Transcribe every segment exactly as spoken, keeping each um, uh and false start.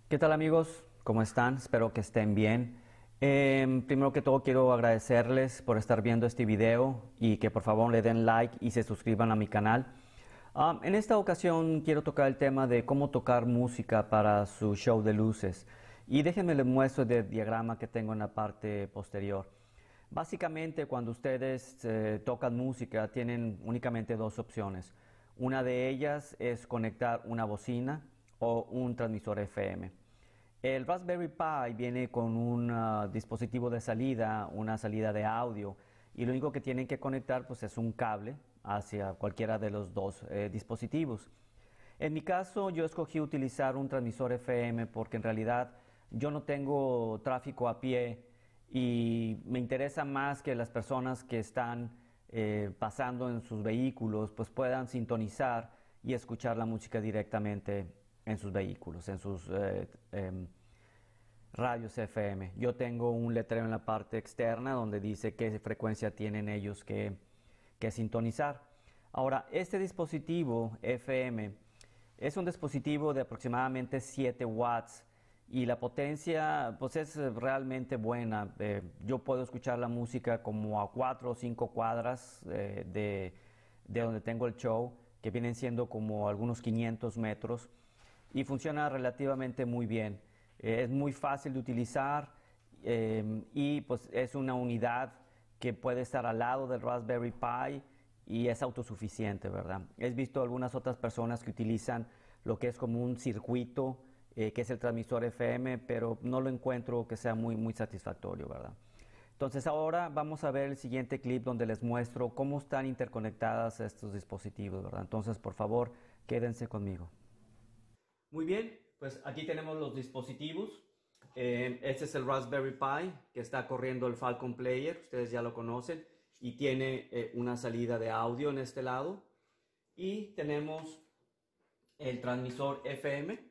¿Qué tal amigos? ¿Cómo están? Espero que estén bien. Eh, primero que todo quiero agradecerles por estar viendo este video y que por favor le den like y se suscriban a mi canal. Um, en esta ocasión quiero tocar el tema de cómo tocar música para su show de luces. Y déjenme les muestro el diagrama que tengo en la parte posterior. Básicamente cuando ustedes eh, tocan música tienen únicamente dos opciones. Una de ellas es conectar una bocina o un transmisor F M. El Raspberry Pi viene con un uh, dispositivo de salida, una salida de audio, y lo único que tienen que conectar pues, es un cable hacia cualquiera de los dos eh, dispositivos. En mi caso yo escogí utilizar un transmisor F M porque en realidad yo no tengo tráfico a pie y me interesa más que las personas que están eh, pasando en sus vehículos pues puedan sintonizar y escuchar la música directamente en sus vehículos, en sus eh, eh, radios F M. Yo tengo un letrero en la parte externa donde dice qué frecuencia tienen ellos que, que sintonizar. Ahora, este dispositivo F M es un dispositivo de aproximadamente siete watts y la potencia pues es realmente buena. Eh, yo puedo escuchar la música como a cuatro o cinco cuadras eh, de, de donde tengo el show, que vienen siendo como algunos quinientos metros, y funciona relativamente muy bien. Eh, es muy fácil de utilizar eh, y pues es una unidad que puede estar al lado del Raspberry Pi y es autosuficiente, ¿verdad? He visto algunas otras personas que utilizan lo que es como un circuito, eh, que es el transmisor F M, pero no lo encuentro que sea muy, muy satisfactorio, ¿verdad? Entonces ahora vamos a ver el siguiente clip donde les muestro cómo están interconectadas estos dispositivos, ¿verdad? Entonces, por favor, quédense conmigo. Muy bien, pues aquí tenemos los dispositivos. Eh, este es el Raspberry Pi que está corriendo el Falcon Player, ustedes ya lo conocen, y tiene eh, una salida de audio en este lado. Y tenemos el transmisor F M.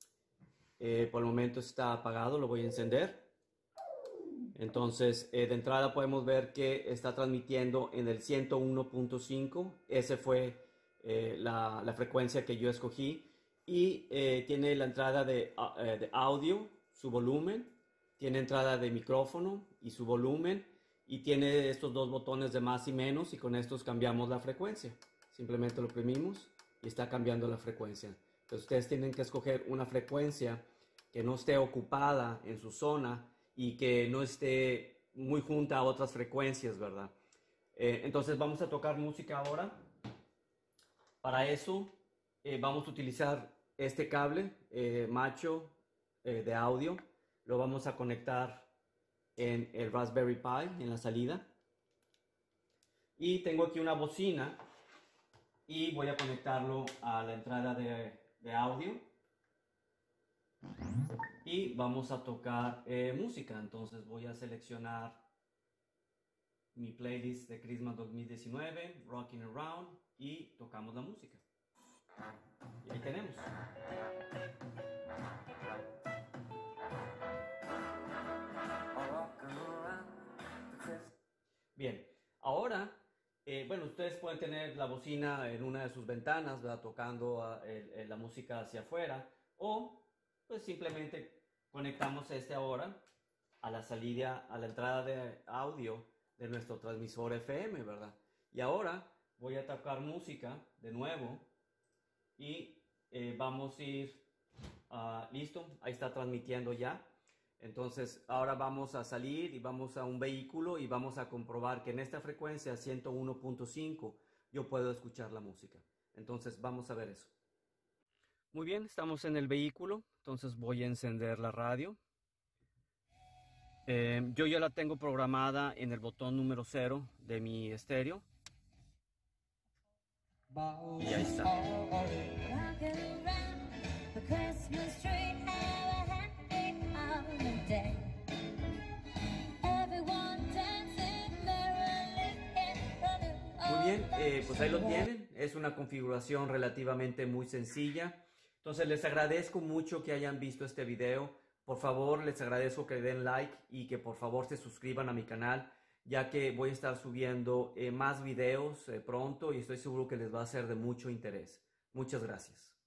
Eh, por el momento está apagado, lo voy a encender. Entonces, eh, de entrada podemos ver que está transmitiendo en el ciento uno punto cinco. Esa fue eh, la, la frecuencia que yo escogí. Y eh, tiene la entrada de, uh, de audio, su volumen. Tiene entrada de micrófono y su volumen. Y tiene estos dos botones de más y menos. Y con estos cambiamos la frecuencia. Simplemente lo oprimimos y está cambiando la frecuencia. Entonces ustedes tienen que escoger una frecuencia que no esté ocupada en su zona y que no esté muy junta a otras frecuencias, ¿verdad? Eh, entonces vamos a tocar música ahora. Para eso eh, vamos a utilizar este cable eh, macho eh, de audio. Lo vamos a conectar en el Raspberry Pi, en la salida. Y tengo aquí una bocina y voy a conectarlo a la entrada de, de audio. Y vamos a tocar eh, música. Entonces voy a seleccionar mi playlist de Christmas dos mil diecinueve, Rocking Around, y tocamos la música. Y ahí tenemos. Bien, ahora, eh, bueno, ustedes pueden tener la bocina en una de sus ventanas, ¿verdad? Tocando uh, el, el, la música hacia afuera, o pues simplemente conectamos este ahora a la salida, a la entrada de audio de nuestro transmisor F M, ¿verdad? Y ahora voy a tocar música de nuevo y eh, vamos a ir, uh, listo, ahí está transmitiendo ya. Entonces ahora vamos a salir y vamos a un vehículo y vamos a comprobar que en esta frecuencia ciento uno punto cinco yo puedo escuchar la música. Entonces vamos a ver eso. Muy bien, estamos en el vehículo, entonces voy a encender la radio. Eh, yo ya la tengo programada en el botón número cero de mi estéreo. Y ahí está. Muy bien, eh, pues ahí lo tienen. Es una configuración relativamente muy sencilla. Entonces les agradezco mucho que hayan visto este video. Por favor, les agradezco que den like y que por favor se suscriban a mi canal, ya que voy a estar subiendo eh, más videos eh, pronto y estoy seguro que les va a ser de mucho interés. Muchas gracias.